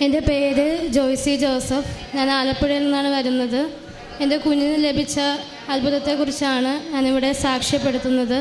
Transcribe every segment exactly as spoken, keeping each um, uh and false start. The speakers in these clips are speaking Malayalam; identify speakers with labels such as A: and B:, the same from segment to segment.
A: എൻ്റെ പേര് ജോയ്സി ജോസഫ്. ഞാൻ ആലപ്പുഴയിൽ നിന്നാണ് വരുന്നത്. എൻ്റെ കുഞ്ഞിന് ലഭിച്ച അത്ഭുതത്തെക്കുറിച്ചാണ് ഞാനിവിടെ സാക്ഷ്യപ്പെടുത്തുന്നത്.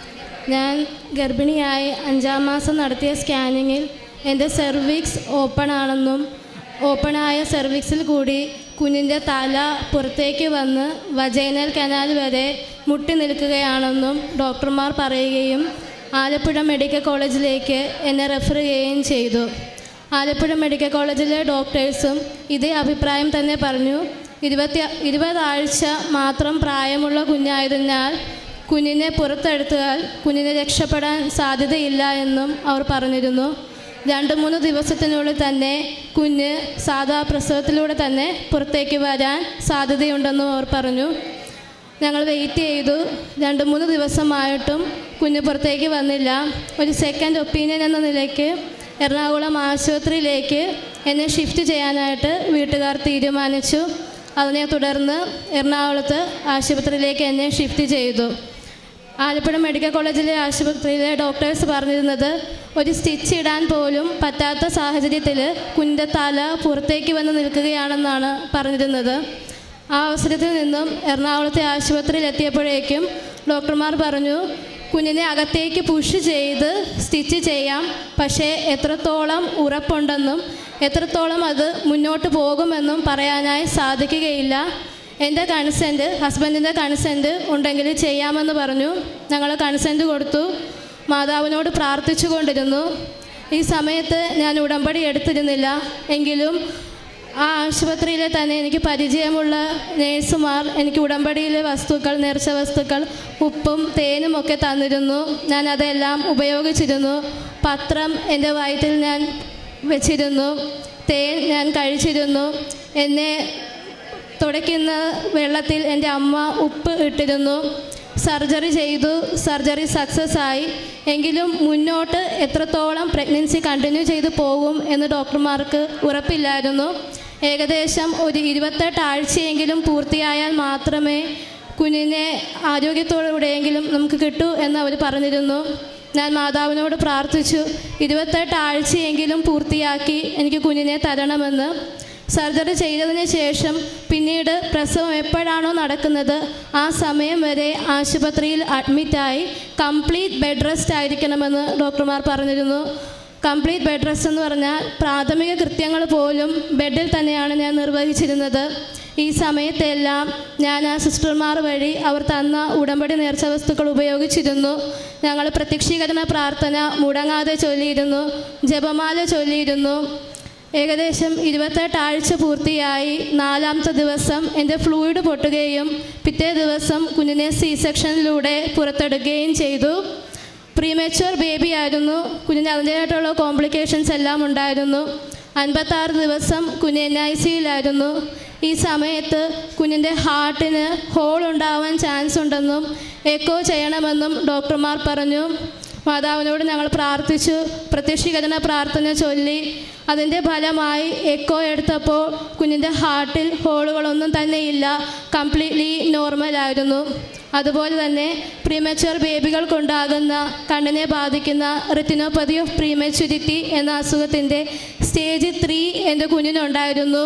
A: ഞാൻ ഗർഭിണിയായി അഞ്ചാം മാസം നടത്തിയ സ്കാനിങ്ങിൽ എൻ്റെ സെർവിക്സ് ഓപ്പൺ ആണെന്നും ഓപ്പണായ സെർവിക്സിൽ കൂടി കുഞ്ഞിൻ്റെ തല പുറത്തേക്ക് വന്ന് വജൈനൽ കനാൽ വരെ മുട്ടി നിൽക്കുകയാണെന്നും ഡോക്ടർമാർ പറയുകയും ആലപ്പുഴ മെഡിക്കൽ കോളേജിലേക്ക് എന്നെ റെഫർ ചെയ്യുകയും ചെയ്തു. ആലപ്പുഴ മെഡിക്കൽ കോളേജിലെ ഡോക്ടേഴ്സും ഇതേ അഭിപ്രായം തന്നെ പറഞ്ഞു. ഇരുപത്തി ഇരുപതാഴ്ച മാത്രം പ്രായമുള്ള കുഞ്ഞായതിനാൽ കുഞ്ഞിനെ പുറത്തെടുത്താൽ കുഞ്ഞിനെ രക്ഷപ്പെടാൻ സാധ്യതയില്ല എന്നും അവർ പറഞ്ഞിരുന്നു. രണ്ട് മൂന്ന് ദിവസത്തിനുള്ളിൽ തന്നെ കുഞ്ഞ് സാധാ പ്രസവത്തിലൂടെ തന്നെ പുറത്തേക്ക് വരാൻ സാധ്യതയുണ്ടെന്നും അവർ പറഞ്ഞു. ഞങ്ങൾ വെയിറ്റ് ചെയ്തു. രണ്ട് മൂന്ന് ദിവസമായിട്ടും കുഞ്ഞ് പുറത്തേക്ക് വന്നില്ല. ഒരു സെക്കൻഡ് ഒപ്പീനിയൻ എന്ന നിലയ്ക്ക് എറണാകുളം ആശുപത്രിയിലേക്ക് എന്നെ ഷിഫ്റ്റ് ചെയ്യാനായിട്ട് വീട്ടുകാർ തീരുമാനിച്ചു. അതിനെ തുടർന്ന് എറണാകുളത്ത് ആശുപത്രിയിലേക്ക് എന്നെ ഷിഫ്റ്റ് ചെയ്തു. ആലപ്പുഴ മെഡിക്കൽ കോളേജിലെ ആശുപത്രിയിലെ ഡോക്ടേഴ്സ് പറഞ്ഞിരുന്നത് ഒരു സ്റ്റിച്ച് ഇടാൻ പോലും പറ്റാത്ത സാഹചര്യത്തിൽ കുഞ്ഞിൻ്റെ തല പുറത്തേക്ക് വന്ന് നിൽക്കുകയാണെന്നാണ് പറഞ്ഞിരുന്നത്. ആ അവസരത്തിൽ നിന്നും എറണാകുളത്തെ ആശുപത്രിയിൽ എത്തിയപ്പോഴേക്കും ഡോക്ടർമാർ പറഞ്ഞു, കുഞ്ഞിനെ അകത്തേക്ക് പുഷ് ചെയ്ത് സ്റ്റിച്ച് ചെയ്യാം, പക്ഷേ എത്രത്തോളം ഉറപ്പുണ്ടെന്നും എത്രത്തോളം അത് മുന്നോട്ട് പോകുമെന്നും പറയാനായി സാധിക്കുകയില്ല. എൻ്റെ കൺസെൻറ്റ്, ഹസ്ബൻഡിൻ്റെ കൺസെൻറ്റ് ഉണ്ടെങ്കിൽ ചെയ്യാമെന്ന് പറഞ്ഞു. ഞങ്ങൾ കൺസെൻറ്റ് കൊടുത്തു. മാതാവിനോട് പ്രാർത്ഥിച്ചു കൊണ്ടിരുന്നു. ഈ സമയത്ത് ഞാൻ ഉടമ്പടി എടുത്തിരുന്നില്ല. എങ്കിലും ആ ആശുപത്രിയിലെ തന്നെ എനിക്ക് പരിചയമുള്ള നേഴ്സുമാർ എനിക്ക് ഉടമ്പടിയിലെ വസ്തുക്കൾ, നേർച്ച വസ്തുക്കൾ, ഉപ്പും തേനും ഒക്കെ തന്നിരുന്നു. ഞാൻ അതെല്ലാം ഉപയോഗിച്ചിരുന്നു. പത്രം എൻ്റെ വയറ്റിൽ ഞാൻ വെച്ചിരുന്നു. തേൻ ഞാൻ കഴിച്ചിരുന്നു. എന്നെ തുടയ്ക്കുന്ന വെള്ളത്തിൽ എൻ്റെ അമ്മ ഉപ്പ് ഇട്ടിരുന്നു. സർജറി ചെയ്തു. സർജറി സക്സസ് ആയി. എങ്കിലും മുന്നോട്ട് എത്രത്തോളം പ്രഗ്നൻസി കണ്ടിന്യൂ ചെയ്ത് പോകും എന്ന് ഡോക്ടർമാർക്ക് ഉറപ്പില്ലായിരുന്നു. ഏകദേശം ഒരു ഇരുപത്തെട്ട് ആഴ്ചയെങ്കിലും പൂർത്തിയായാൽ മാത്രമേ കുഞ്ഞിനെ ആരോഗ്യത്തോടുകൂടെയെങ്കിലും നമുക്ക് കിട്ടൂ എന്ന് അവർ പറഞ്ഞിരുന്നു. ഞാൻ മാതാവിനോട് പ്രാർത്ഥിച്ചു, ഇരുപത്തെട്ട് ആഴ്ചയെങ്കിലും പൂർത്തിയാക്കി എനിക്ക് കുഞ്ഞിനെ തരണമെന്ന്. സർജറി ചെയ്തതിന് ശേഷം പിന്നീട് പ്രസവം എപ്പോഴാണോ നടക്കുന്നത് ആ സമയം വരെ ആശുപത്രിയിൽ അഡ്മിറ്റായി കംപ്ലീറ്റ് ബെഡ് റെസ്റ്റ് ആയിരിക്കണമെന്ന് ഡോക്ടർമാർ പറഞ്ഞിരുന്നു. കംപ്ലീറ്റ് ബെഡ് റെസ്റ്റ് എന്ന് പറഞ്ഞാൽ പ്രാഥമിക കൃത്യങ്ങൾ പോലും ബെഡിൽ തന്നെയാണ് ഞാൻ നിർവഹിച്ചിരുന്നത്. ഈ സമയത്തെല്ലാം ഞാൻ ആ സിസ്റ്റർമാർ വഴി അവർ തന്ന ഉടമ്പടി നേർച്ച വസ്തുക്കൾ ഉപയോഗിച്ചിരുന്നു. ഞങ്ങൾ പ്രത്യക്ഷീകരണ പ്രാർത്ഥന മുടങ്ങാതെ ചൊല്ലിയിരുന്നു, ജപമാല ചൊല്ലിയിരുന്നു. ഏകദേശം ഇരുപത്തെട്ട് ആഴ്ച പൂർത്തിയായി. നാലാമത്തെ ദിവസം എൻ്റെ ഫ്ലൂയിഡ് പൊട്ടുകയും പിറ്റേ ദിവസം കുഞ്ഞിനെ സി സെക്ഷനിലൂടെ പുറത്തെടുക്കുകയും ചെയ്തു. പ്രീമച്വർ ബേബി ആയിരുന്നു. കുഞ്ഞിന് അതിൻ്റേതായിട്ടുള്ള കോംപ്ലിക്കേഷൻസ് എല്ലാം ഉണ്ടായിരുന്നു. അൻപത്താറ് ദിവസം കുഞ്ഞ് എൻ ഐ സിയിലായിരുന്നു. ഈ സമയത്ത് കുഞ്ഞിൻ്റെ ഹാർട്ടിന് ഹോൾ ഉണ്ടാവാൻ ചാൻസ് ഉണ്ടെന്നും എക്കോ ചെയ്യണമെന്നും ഡോക്ടർമാർ പറഞ്ഞു. മാതാവിനോട് ഞങ്ങൾ പ്രാർത്ഥിച്ചു, പ്രത്യക്ഷീകരണ പ്രാർത്ഥന ചൊല്ലി. അതിൻ്റെ ഫലമായി എക്കോ എടുത്തപ്പോൾ കുഞ്ഞിൻ്റെ ഹാർട്ടിൽ ഹോളുകളൊന്നും തന്നെയില്ല, കംപ്ലീറ്റ്ലി നോർമലായിരുന്നു. അതുപോലെ തന്നെ പ്രീമച്വർ ബേബികൾക്കുണ്ടാകുന്ന കണ്ണിനെ ബാധിക്കുന്ന റെറ്റിനോപ്പതി ഓഫ് പ്രീമച്യൂരിറ്റി എന്ന അസുഖത്തിൻ്റെ സ്റ്റേജ് ത്രീ എൻ്റെ കുഞ്ഞിനുണ്ടായിരുന്നു.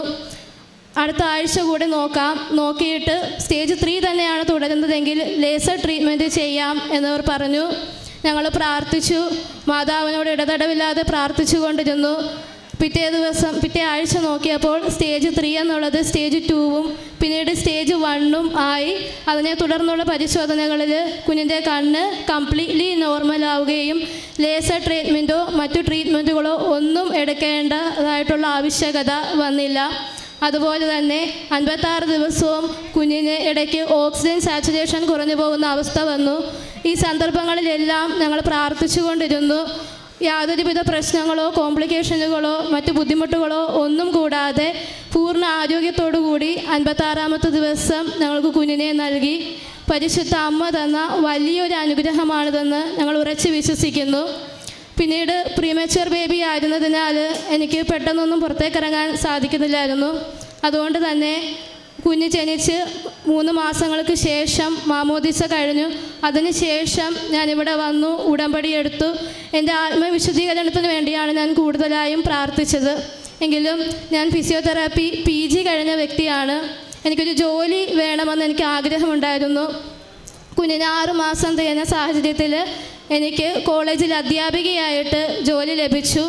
A: അടുത്ത ആഴ്ച കൂടെ നോക്കാം, നോക്കിയിട്ട് സ്റ്റേജ് ത്രീ തന്നെയാണ് തുടരുന്നതെങ്കിൽ ലേസർ ട്രീറ്റ്മെൻറ്റ് ചെയ്യാം എന്നവർ പറഞ്ഞു. ഞങ്ങൾ പ്രാർത്ഥിച്ചു, മാതാവിനോട് ഇടതടവില്ലാതെ പ്രാർത്ഥിച്ചു കൊണ്ടിരുന്നു. പിറ്റേ ദിവസം പിറ്റേ ആഴ്ച നോക്കിയപ്പോൾ സ്റ്റേജ് ത്രീ എന്നുള്ളത് സ്റ്റേജ് ടൂവും പിന്നീട് സ്റ്റേജ് വണ്ണും ആയി. അതിനെ തുടർന്നുള്ള പരിശോധനകളിൽ കുഞ്ഞിൻ്റെ കണ്ണ് കംപ്ലീറ്റ്ലി നോർമലാവുകയും ലേസർ ട്രീറ്റ്മെൻറ്റോ മറ്റു ട്രീറ്റ്മെൻറ്റുകളോ ഒന്നും എടുക്കേണ്ടതായിട്ടുള്ള ആവശ്യകത വന്നില്ല. അതുപോലെ തന്നെ അൻപത്താറ് ദിവസവും കുഞ്ഞിന് ഇടയ്ക്ക് ഓക്സിജൻ സാച്ചുറേഷൻ കുറഞ്ഞു പോകുന്ന അവസ്ഥ വന്നു. ഈ സന്ദർഭങ്ങളിലെല്ലാം ഞങ്ങൾ പ്രാർത്ഥിച്ചുകൊണ്ടിരുന്നു. യാതൊരുവിധ പ്രശ്നങ്ങളോ കോംപ്ലിക്കേഷനുകളോ മറ്റു ബുദ്ധിമുട്ടുകളോ ഒന്നും കൂടാതെ പൂർണ്ണ ആരോഗ്യത്തോടു കൂടി അൻപത്താറാമത്തെ ദിവസം ഞങ്ങൾക്ക് കുഞ്ഞിനെ നൽകി. പരിശുദ്ധ അമ്മ തന്ന വലിയൊരു അനുഗ്രഹമാണിതെന്ന് ഞങ്ങൾ ഉറച്ചു വിശ്വസിക്കുന്നു. പിന്നീട് പ്രീമച്വർ ബേബി ആയിരുന്നതിനാൽ എനിക്ക് പെട്ടെന്നൊന്നും പുറത്തേക്കിറങ്ങാൻ സാധിക്കുന്നില്ലായിരുന്നു. അതുകൊണ്ട് തന്നെ കുഞ്ഞ് ജനിച്ച് മൂന്ന് മാസങ്ങൾക്ക് ശേഷം മാമോദിസ കഴിഞ്ഞു. അതിനുശേഷം ഞാനിവിടെ വന്നു, ഉടമ്പടി എടുത്തു. എൻ്റെ ആത്മവിശുദ്ധീകരണത്തിന് വേണ്ടിയാണ് ഞാൻ കൂടുതലായും പ്രാർത്ഥിച്ചത്. എങ്കിലും ഞാൻ ഫിസിയോതെറാപ്പി പി ജി കഴിഞ്ഞ വ്യക്തിയാണ്. എനിക്കൊരു ജോലി വേണമെന്ന് എനിക്ക് ആഗ്രഹമുണ്ടായിരുന്നു. കുഞ്ഞിന് ആറ് മാസം തികഞ്ഞ സാഹചര്യത്തിൽ എനിക്ക് കോളേജിൽ അധ്യാപികയായിട്ട് ജോലി ലഭിച്ചു.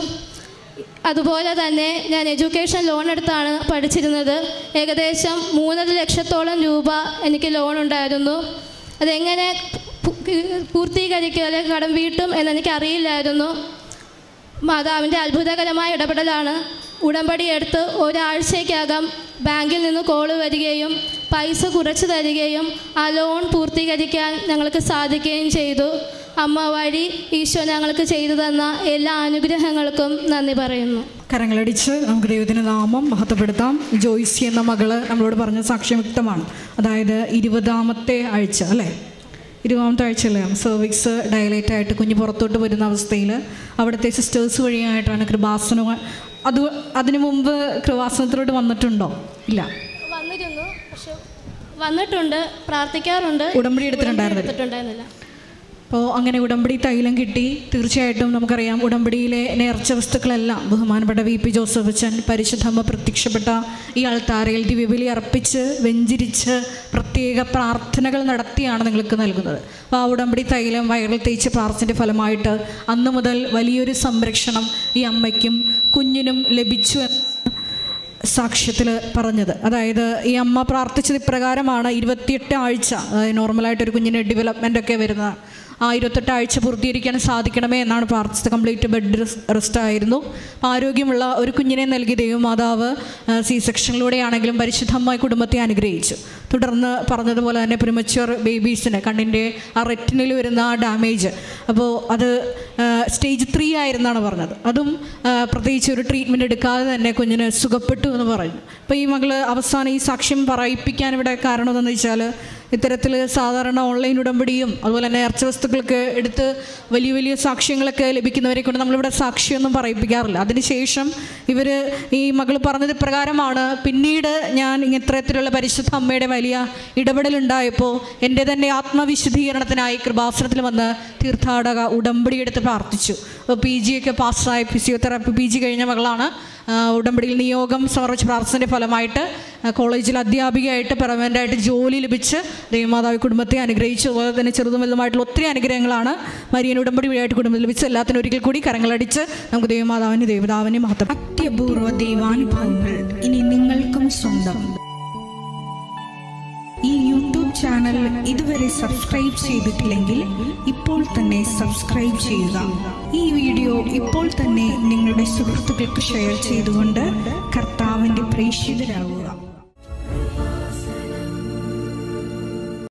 A: അതുപോലെ തന്നെ ഞാൻ എഡ്യൂക്കേഷൻ ലോൺ എടുത്താണ് പഠിച്ചിരുന്നത്. ഏകദേശം മൂന്നര ലക്ഷത്തോളം രൂപ എനിക്ക് ലോൺ ഉണ്ടായിരുന്നു. അതെങ്ങനെ പൂർത്തീകരിക്കുക അല്ലെങ്കിൽ കടം വീട്ടും എന്നെനിക്കറിയില്ലായിരുന്നു. മാതാവിൻ്റെ അത്ഭുതകരമായ ഇടപെടലാണ്. ഉടമ്പടി എടുത്ത് ഒരാഴ്ചയ്ക്കകം ബാങ്കിൽ നിന്ന് കോള് വരികയും പൈസ കുറച്ച് തരികയും ആ ലോൺ പൂർത്തീകരിക്കാൻ ഞങ്ങൾക്ക് സാധിക്കുകയും ചെയ്തു. അമ്മ വഴി ഈശോ ഞങ്ങൾക്ക് ചെയ്തു തന്ന എല്ലാ അനുഗ്രഹങ്ങൾക്കും നന്ദി പറയുന്നു.
B: കരങ്ങളടിച്ച് നമുക്ക് ദൈവത്തിൻ്റെ നാമം മഹത്വപ്പെടുത്താം. ജോയ്സി എന്ന മകള് നമ്മളോട് പറഞ്ഞ സാക്ഷ്യം വ്യക്തമാണ്. അതായത് ഇരുപതാമത്തെ ആഴ്ച അല്ലേ, ഇരുപതാമത്തെ ആഴ്ചയല്ലേ സെർവിക്സ് ഡയലേറ്റ് ആയിട്ട് കുഞ്ഞ് പുറത്തോട്ട് വരുന്ന അവസ്ഥയിൽ അവിടുത്തെ സിസ്റ്റേഴ്സ് വഴിയായിട്ടാണ് കൃപാസനം. അത് അതിനു മുമ്പ് കൃപാസനത്തിലോട്ട് വന്നിട്ടുണ്ടോ? ഇല്ല,
A: വന്നിരുന്നു, പക്ഷെ വന്നിട്ടുണ്ട്, പ്രാർത്ഥിക്കാറുണ്ട്,
B: ഉടമ്പടി എടുത്തിട്ടുണ്ടായിരുന്നില്ല. അപ്പോൾ അങ്ങനെ ഉടമ്പടി തൈലം കിട്ടി. തീർച്ചയായിട്ടും നമുക്കറിയാം ഉടമ്പടിയിലെ നേർച്ച വസ്തുക്കളെല്ലാം ബഹുമാനപ്പെട്ട വി പി ജോസഫ് അച്ഛൻ പരിശുദ്ധമ്മ പ്രത്യക്ഷപ്പെട്ട ഈ അൾത്താരയിൽ ദിവ്യബലി അർപ്പിച്ച് വെഞ്ചിരിച്ച് പ്രത്യേക പ്രാർത്ഥനകൾ നടത്തിയാണ് നിങ്ങൾക്ക് നൽകുന്നത്. അപ്പോൾ ആ ഉടമ്പടി തൈലം വയറിൽ തേച്ച് പ്രാർത്ഥനയുടെ ഫലമായിട്ട് അന്നു മുതൽ വലിയൊരു സംരക്ഷണം ഈ അമ്മയ്ക്കും കുഞ്ഞിനും ലഭിച്ചു എന്ന് സാക്ഷ്യത്തിൽ പറഞ്ഞത്. അതായത് ഈ അമ്മ പ്രാർത്ഥിച്ചത് ഇപ്രകാരമാണ്: ഇരുപത്തിയെട്ട് ആഴ്ച, അതായത് നോർമലായിട്ടൊരു കുഞ്ഞിന് ഡെവലപ്മെൻ്റ് ഒക്കെ വരുന്നതാണ്, ആ ഇരുപത്തെട്ട് ആഴ്ച പൂർത്തീകരിക്കാൻ സാധിക്കണമേ എന്നാണ് പ്രാർത്ഥിച്ചത്. കംപ്ലീറ്റ് ബെഡ് റെസ്റ്റ് ആയിരുന്നു. ആരോഗ്യമുള്ള ഒരു കുഞ്ഞിനെ നൽകി ദൈവമാതാവ് സി സെക്ഷനിലൂടെയാണെങ്കിലും പരിശുദ്ധമായ കുടുംബത്തെ അനുഗ്രഹിച്ചു. തുടർന്ന് പറഞ്ഞതുപോലെ തന്നെ പ്രിമച്വർ ബേബീസിന് കണ്ണിൻ്റെ ആ റെറ്റിനിൽ വരുന്ന ആ ഡാമേജ്, അപ്പോൾ അത് സ്റ്റേജ് ത്രീ ആയിരുന്നാണ് പറഞ്ഞത്. അതും പ്രത്യേകിച്ച് ഒരു ട്രീറ്റ്മെൻറ്റ് എടുക്കാതെ തന്നെ കുഞ്ഞിന് സുഖപ്പെട്ടു എന്ന് പറഞ്ഞു. അപ്പോൾ ഈ മകള് അവസാനം ഈ സാക്ഷ്യം പറയിപ്പിക്കാൻ ഇവിടെ കാരണം എന്താണെന്ന് വെച്ചാൽ, ഇത്തരത്തിൽ സാധാരണ ഓൺലൈൻ ഉടമ്പടിയും അതുപോലെ തന്നെ നേർച്ച വസ്തുക്കളൊക്കെ എടുത്ത് വലിയ വലിയ സാക്ഷ്യങ്ങളൊക്കെ ലഭിക്കുന്നവരെ കൊണ്ട് നമ്മളിവിടെ സാക്ഷിയൊന്നും പറയിപ്പിക്കാറില്ല. അതിനുശേഷം ഇവർ ഈ മകൾ പറഞ്ഞത് പ്രകാരമാണ്, പിന്നീട് ഞാൻ ഇത്തരത്തിലുള്ള പരിശുദ്ധ അമ്മയുടെ വലിയ ഇടപെടലുണ്ടായപ്പോൾ എൻ്റെ തന്നെ ആത്മവിശുദ്ധീകരണത്തിനായി കൃപാസനത്തിൽ വന്ന് തീർത്ഥാടക ഉടമ്പടി എടുത്ത് പ്രാർത്ഥിച്ചു. അപ്പോൾ പി ജി ഒക്കെ പാസ്സായി ഫിസിയോതെറാപ്പി പി ജി കഴിഞ്ഞ മകളാണ്. ഉടമ്പടിയിൽ നിയോഗം സമർപ്പിച്ച പ്രാർത്ഥനയുടെ ഫലമായിട്ട് കോളേജിൽ അധ്യാപികയായിട്ട് പെർമനൻ്റായിട്ട് ജോലി ലഭിച്ച് ദൈവമാതാവ് കുടുംബത്തെ അനുഗ്രഹിച്ചു. അതുപോലെ തന്നെ ചെറുതും വലുതുമായിട്ടുള്ള ഒത്തിരി അനുഗ്രഹങ്ങളാണ് മരിയൻ ഉടമ്പടി വഴിയായിട്ട് കുടുംബത്തിൽ ലഭിച്ചു. എല്ലാത്തിനും ഒരിക്കൽ കൂടി കരങ്ങളടിച്ച് നമുക്ക് ദൈവമാതാവിൻ്റെ ദൈവതാവിനെ മഹത്വം.
C: അത്യപൂർവ ദൈവാനുഭവങ്ങൾ ഇനി നിങ്ങൾക്കും സ്വന്തം. ഈ യൂട്യൂബ് ചാനൽ ഇതുവരെ സബ്സ്ക്രൈബ് ചെയ്തിട്ടില്ലെങ്കിൽ ഇപ്പോൾ തന്നെ സബ്സ്ക്രൈബ് ചെയ്യുക. ഈ വീഡിയോ ഇപ്പോൾ തന്നെ നിങ്ങളുടെ സുഹൃത്തുക്കൾക്ക് ഷെയർ ചെയ്തുകൊണ്ട് കർത്താവിൻ്റെ പ്രേക്ഷിതരാകുക.